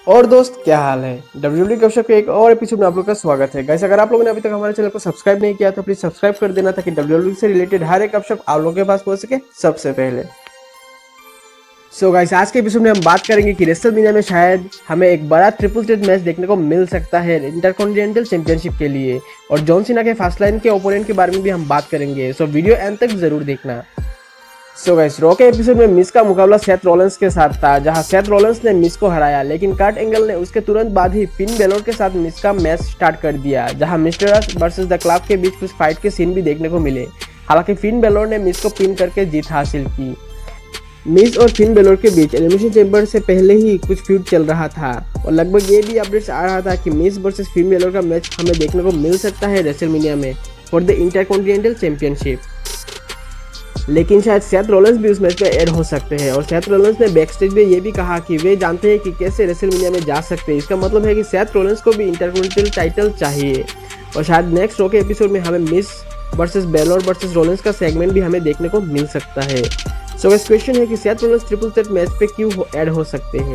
और दोस्त, क्या हाल है। डब्ल्यूडब्ल्यूई गपशप के एक और एपिसोड में आप लोग का स्वागत है। गाइस, अगर आप लोगों ने अभी तक हमारे चैनल को सब्सक्राइब नहीं किया तो प्लीज सब्सक्राइब कर देना, ताकि डब्ल्यूडब्ल्यूई से रिलेटेड हर एक गपशप आप लोगों के पास पहुंच सके सबसे पहले। सो गाइस, आज के एपिसोड में हम बात करेंगे कि रेसलमेनिया में शायद हमें एक बड़ा ट्रिपल थ्रेट मैच देखने को मिल सकता है इंटरकॉन्टिनेंटल चैंपियनशिप के लिए, और जॉन सीना के फास्टलाइन के ओपोनेंट के बारे में भी हम बात करेंगे। सो वीडियो एंड तक जरूर देखना। सो गाइस, रॉ के एपिसोड में मिस का मुकाबला सेथ रॉलिंस के साथ था, जहां सेथ रॉलिंस ने मिस को हराया, लेकिन कर्ट एंगल ने उसके तुरंत बाद ही फिन बेलोर के साथ मिस का मैच स्टार्ट कर दिया, जहां मिस्टर रस वर्सेस द क्लब के बीच कुछ फाइट के सीन भी देखने को मिले। हालांकि फिन बेलोर ने मिस को पिन करके जीत हासिल की। मिस और फिन बेलोर के बीच एलिमिनेशन चैम्बर से पहले ही कुछ फ्यूड चल रहा था, और लगभग ये भी अपडेट्स आ रहा था कि मिस वर्सेस फिन बेलोर का मैच हमें देखने को मिल सकता है रेसलमेनिया में फॉर द इंटरकॉन्टिनेंटल चैंपियनशिप। लेकिन शायद सेथ रॉलिंस भी उस मैच में ऐड हो सकते हैं, और सेथ रॉलिंस ने बैकस्टेज में ये भी कहा कि वे जानते हैं कि कैसे रेसलमेनिया में जा सकते हैं। इसका मतलब है कि सेथ रॉलिंस को भी इंटरकॉन्टिनेंटल टाइटल चाहिए, और शायद नेक्स्ट रॉ के एपिसोड में हमें Miz versus Balor versus Rollins का सेगमेंट भी हमें देखने को मिल सकता है। सो इस क्वेश्चन है कि Seth Rollins triple threat match पे क्यों ऐड हो सकते हैं।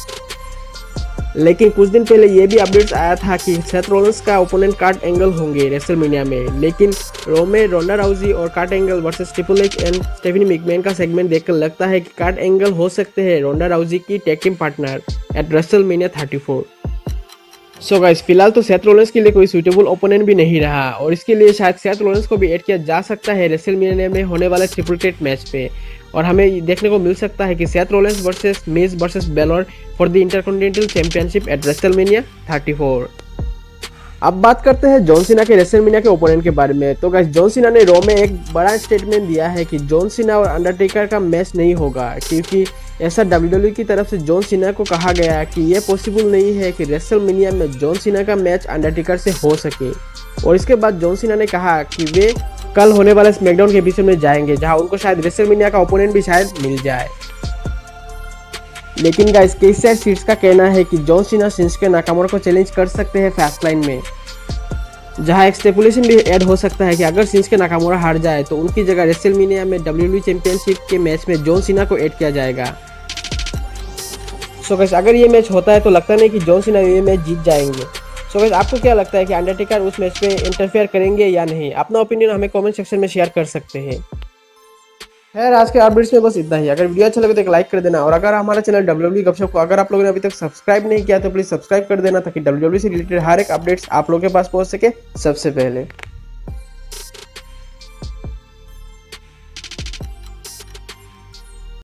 लेकिन कुछ दिन पहले ये भी अपडेट्स आया था कि सेथ रॉलिंस का ओपोनेंट कर्ट एंगल होंगे रेसलमेनिया में, लेकिन रॉ में रोंडा राउजी और Kurt Angle versus Triple H and Stephanie McMahon का सेगमेंट देखकर लगता है कि कर्ट एंगल हो सकते हैं रोंडा राउजी की tag team partner at WrestleMania 34। So guys, फिलहाल तो सेथ रॉलिंस के लिए कोई सूटेबल ओपोनेंट भी नहीं रहा, और इसके लिए शायद सेथ रॉलिंस को भी ऐड किया जा सकता है रेसलमेनिया में होने वाले ट्रिपल थ्रेट मैच पे, और हमें देखने को मिल सकता है कि Seth Rollins versus Miz versus Balor for the intercontinental championship at WrestleMania 34। अब बात करते हैं जॉन सीना के रेसलमेनिया के ओपोनेंट के बारे में। तो गाइस, जॉन सीना ने रॉ में एक बड़ा स्टेटमेंट दिया है कि जॉन सीना और अंडरटेकर का मैच नहीं होगा, क्योंकि ऐसा डब्ल्यूडब्ल्यूई की तरफ से जॉन सीना को कहा गया कि यह पॉसिबल नहीं है कि रेसलमेनिया में जॉन सीना का मैच अंडरटेकर से हो सके। और इसके बाद जॉन सीना ने कहा कि वे कल होने वाले स्मैकडाउन के एपिसोड में जाएंगे, जहां उनको शायद रेसलमेनिया का ओपोनेंट भी शायद मिल जाए। लेकिन गाइस, केसीआर सीट्स का कहना है कि जॉन सीना शिंसुके नाकामोरा को चैलेंज कर सकते हैं फास्टलाइन में, जहां एक स्टेपुलेशन भी ऐड हो सकता है कि अगर शिंसुके नाकामोरा हार जाए तो उनकी जगह रेसलमेनिया में डब्ल्यूडब्ल्यूई चैंपियनशिप के मैच में जॉन सीना को ऐड किया जाएगा। सो गाइस, अगर ये मैच होता है तो लगता नहीं कि जॉन सीना ये मैच जीत जाएंगे। सो गाइस, आपको क्या लगता है कि अंडरटेकर उस मैच में इंटरफेयर करेंगे या नहीं? अपना ओपिनियन हमें कमेंट सेक्शन में शेयर कर सकते हैं। खैर, आज के अपडेट्स में बस इतना ही। अगर वीडियो अच्छा लगे तो एक लाइक कर देना, और अगर हमारा चैनल डब्ल्यूडब्ल्यूई गपशप को अगर आप लोगों ने अभी तक सब्सक्राइब नहीं किया तो प्लीज सब्सक्राइब कर देना, ताकि डब्ल्यूडब्ल्यूई से रिलेटेड हर एक अपडेट्स आप लोगों के पास पहुंच सके सबसे पहले।